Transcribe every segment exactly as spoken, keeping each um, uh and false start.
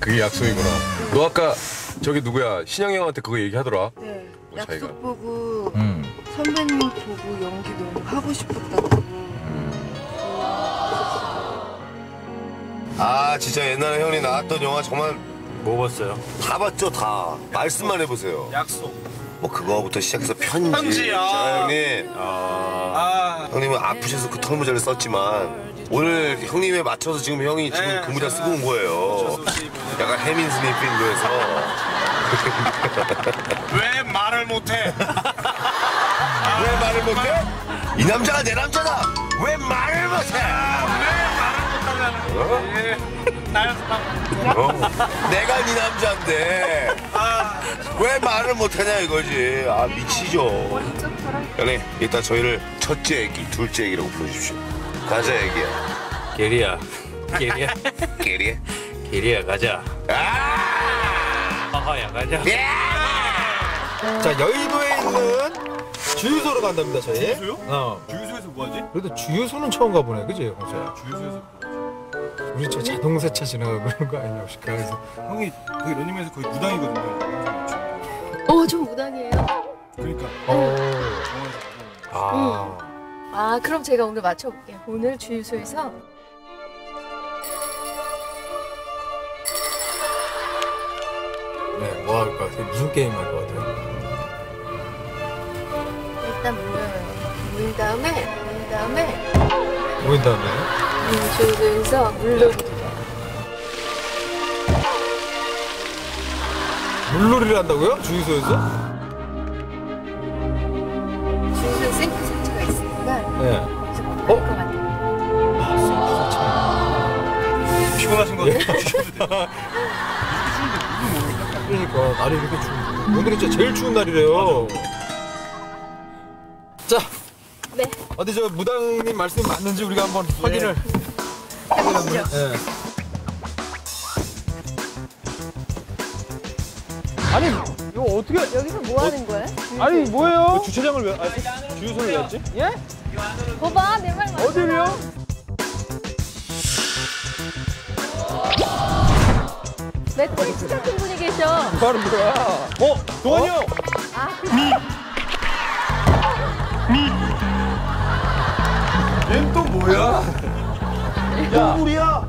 그게 약속이구나. 너 아까 저기 누구야 신영이 형한테 그거 얘기하더라. 네. 뭐 약속 자기가. 보고 음. 선배님 보고 연기 너무 하고 싶었다고. 아 진짜 옛날에 형이 나왔던 영화 정말 뭐 봤어요? 다 봤죠 다. 말씀만 해보세요. 약속. 뭐 그거부터 시작해서 편지. 편지, 아. 자 형님. 아. 아. 형님은 아프셔서 그 털모자를 썼지만 오늘 형님에 맞춰서 지금 형이 지금 네, 그 모자 쓰고 온 거예요. 약간 해민 스님 필로에서. 왜 말을 못해? 왜 말을 못해? 이 남자가 내 남자다. 왜 말을 못해? 어? 어? 내가 네 남자인데 왜 말을 못하냐 이거지. 아 미치죠. 형님 이따 저희를 첫째 애기, 둘째 애기라고 불러주십시오. 가자 애기야. 게리야. 게리야. 게리야? 게리야 가자. 아! 하하야 가자. 자, 여의도에 있는 주유소로 간답니다, 저희. 주유소요? 어. 주유소에서 뭐하지? 그래도 주유소는 처음 가보네, 그지, 홍서야? 주유소에서 우리 저 자동차 차 지나가고 그런 거 아니냐, 혹시? 그래서. 형이 거기 런닝맨에서 거의 무당이거든요. 어, 저 무당이에요. 그러니까 어. 정말 아. 아, 그럼 제가 오늘 맞춰볼게요. 오늘 주유소에서 네, 뭐 할 것 같아요? 무슨 게임 할 것 같아요? 일단 물려요. 물 다음에, 물 다음에, 모인 다음에. 음, 주유소에서 물놀이. 물놀이를 한다고요? 주유소에서? 주유소에 생크 세트가 있으니까 네. 거기서 어? 어? 것 같아요. 피곤하신 거 같아요. 그러니까, 날이 이렇게 추운. 오늘이 진짜 제일 추운 날이래요. 자, 네, 어디 저 무당님 말씀이 맞는지 우리가 한번 확인을. 해보시죠. 네. 아니, 이거 어떻게. 여기서 뭐 하는 거예요? 아니, 뭐예요? 주차장을 왜? 아, 주유소를 왜 했지? 예? 봐봐, 내 말 맞아. 어디요? 맷돌이 진짜 큰 분이 계셔. 바로 뭐야? 어? 동환이 형! 아, 미. 얜 또 뭐야? 야! 우리야!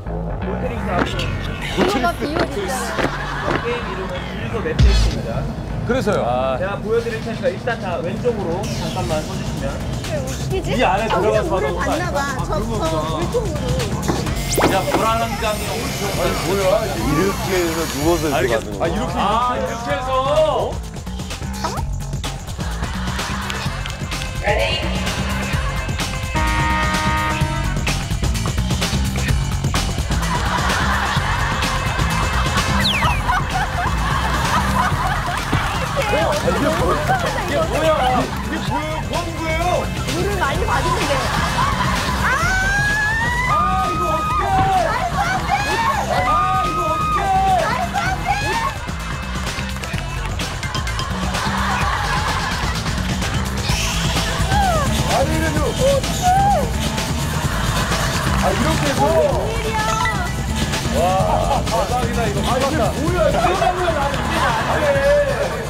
이거가 비옷 있잖아요. 게임 이름은 주유소 맵페이스입니다. 그래서요. 제가 보여드릴 테니까 일단 다 왼쪽으로 잠깐만 서주시면. 왜 웃기지? 이 안에 아, 우리가 들어가서 물을 하는 거 받나 봐. 저, 저 물통으로. 자, 보라랑장이 엄청. 이렇게 해서 누워서 이렇게 가는 거야. 이렇게 아, 이렇게 해서. 이게 뭐야? 이게 뭐예요? 뭐 하는 거예요? 물을 많이 받으면 돼. 아, 이거 어떡해! 아, 이거 어떡해! 아니, 이래도. 아, 이렇게 해서. 와, 대박이다, 이거. 아, 이게 뭐야? 이거 뭐야? 나는 이게 안 돼.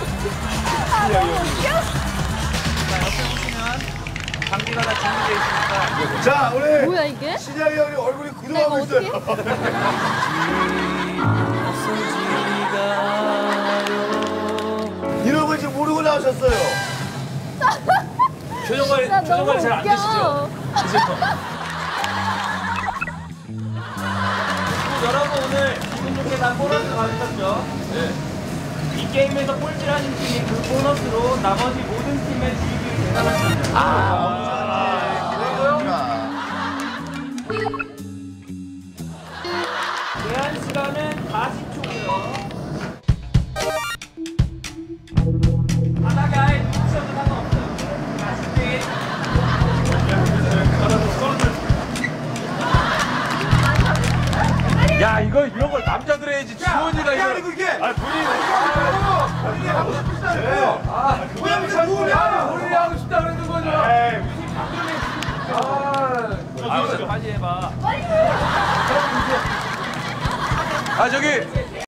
장비가 다 준비되어 있으니까. 자 우리 뭐야, 이게? 신영이 형님 얼굴이 내가 굳어가고 어떻게? 있어요. 이런 걸 지금 모르고 나오셨어요. 표정 관리, 나 표정 너무 관리 잘 안 되시죠? 웃겨. 여러분 오늘 기분 좋게 다 보너스 받으셨죠? 네. 이 게임에서 꼴찌하는 팀이 그 보너스로 나머지 모든 팀의 주의를 대단할 수 있습니다. 아, 제한 시간은 사십 초고요. 바다가에 미쳐도 상관없어요. 다시 야, 이거 이런 걸 남자들 해야지. 지원이가 이거. 아니 그게. 아, 본인이 본인이 하고 싶다고요. 아, 본인이 자꾸 본인이 하고 싶다 그러는 거죠. 에이, 무슨 감독님. 아, 아, 빨리 해봐. 아 저기